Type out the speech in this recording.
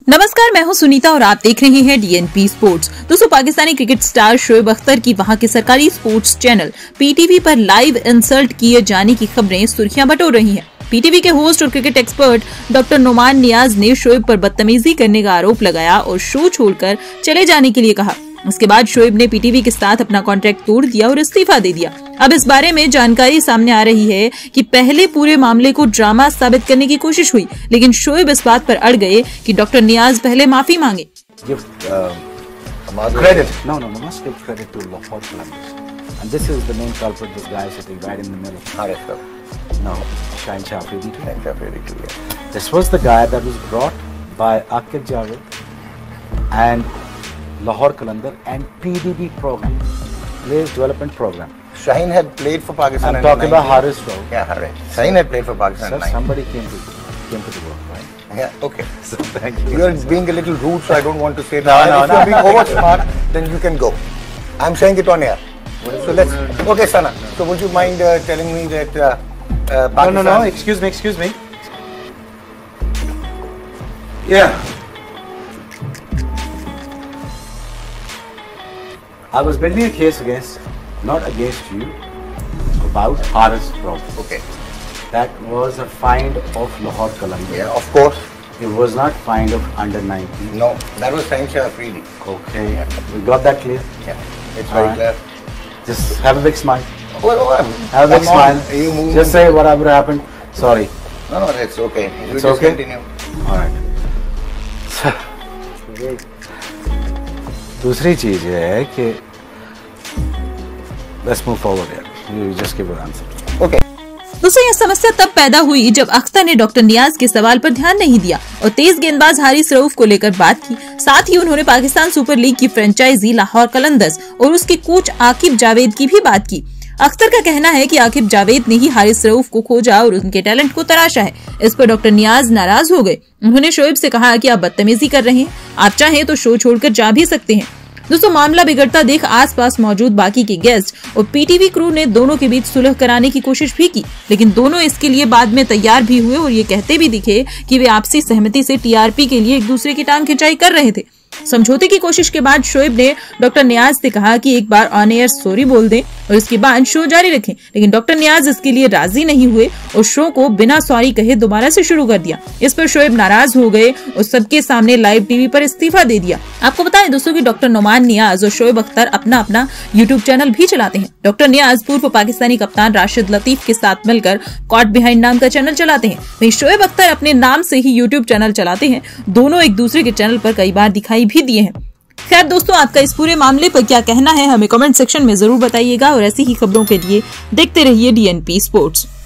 नमस्कार, मैं हूं सुनीता और आप देख रहे हैं डीएनपी स्पोर्ट्स। दोस्तों, पाकिस्तानी क्रिकेट स्टार शोएब अख्तर की वहां के सरकारी स्पोर्ट्स चैनल पीटीवी पर लाइव इंसल्ट किए जाने की खबरें सुर्खियां बटोर रही हैं। पीटीवी के होस्ट और cricket expert doctor Noman Niaz ने शोएब पर बदतमीजी करने का आरोप लगाया और शो छोड़कर चले जाने के लिए कहा। उसके बाद शोएब ने पीटीवी के साथ अपना कॉन्ट्रैक्ट तोड़ दिया और इस्तीफा दे दिया। अब इस बारे में जानकारी सामने आ रही है कि पहले पूरे मामले को ड्रामा साबित करने की कोशिश हुई, लेकिन शोएब इस बात पर अड़ गए कि डॉक्टर नियाज पहले माफी मांगे। Lahore Qalandar and PDB program, Players Development Program. Shaheen had played for Pakistan. I'm talking about Haris Rauf. Yeah, right. Shaheen had played for Pakistan. Sir, somebody came to the work, right? Yeah, okay. So thank you. You are being a little rude, so I don't want to say that. If you're being over smart, then you can go. I'm saying it on air. So let's. Okay, Sana. So would you mind telling me that Pakistan? No. Excuse me. Yeah. I was building a case not against you, about Haris Rauf. Okay. That was a find of Lahore Qalandar. Yeah, of course. It was not find of under 19. No, that was Shaheen Shah Afridi. Okay. We got that clear? Yeah, it's very clear. Just have a big smile. Have a big smile. Just say whatever happened. Sorry. No, that's okay. It's just okay? Continue. All right. दूसरी चीज ये है कि let's move forward here. You just give your answer. Okay. दोस्तों, यह समस्या तब पैदा हुई जब अख्तर ने डॉक्टर नियाज के सवाल पर ध्यान नहीं दिया और तेज गेंदबाज हारिस रऊफ को लेकर बात की। साथ ही उन्होंने पाकिस्तान सुपर लीग की फ्रेंचाइजी लाहौर कलंदर्स और उसके कोच आकिब जावेद की भी बात की। अख्तर का कहना है कि आकिब जावेद ने ही हारिस रऊफ को खोजा और उनके टैलेंट को तराशा है। इस पर डॉक्टर नियाज नाराज हो गए। उन्होंने शोएब से कहा कि आप बदतमीजी कर रहे हैं, आप चाहें तो शो छोड़कर जा भी सकते हैं। दोस्तों, मामला बिगड़ता देख आसपास मौजूद बाकी के गेस्ट और पीटीवी क्रू ने दोनों के बीच सुलह कराने की कोशिश भी की, लेकिन दोनों इसके लिए बाद में तैयार भी हुए और ये कहते भी दिखे कि वे आपसी सहमति से टीआरपी के लिए एक दूसरे की टांग खिंचाई कर रहे थे। समझौते की कोशिश के बाद शोएब ने डॉक्टर नियाज से कहा कि एक बार ऑन एयर सॉरी बोल दें और इसके बाद शो जारी रखें, लेकिन डॉक्टर नियाज इसके लिए राजी नहीं हुए और शो को बिना सॉरी कहे दोबारा से शुरू कर दिया। इस पर शोएब नाराज हो गए और सबके सामने लाइव टीवी पर इस्तीफा दे दिया। आपको बताएं दोस्तों कि डॉक्टर नोमान नियाज और शोएब अख्तर अपना यूट्यूब चैनल भी चलाते हैं। डॉक्टर नियाज पूर्व पाकिस्तानी कप्तान राशिद लतीफ के साथ मिलकर कॉट बिहाइंड नाम का चैनल चलाते हैं। वहीं शोएब अख्तर अपने नाम से ही यूट्यूब चैनल चलाते हैं। दोनों एक दूसरे के चैनल पर कई बार दिखाई भी दिए हैं। खैर दोस्तों, आपका इस पूरे मामले पर क्या कहना है हमें कमेंट सेक्शन में जरूर बताइएगा और ऐसी ही खबरों के लिए देखते रहिए डीएनपी स्पोर्ट्स।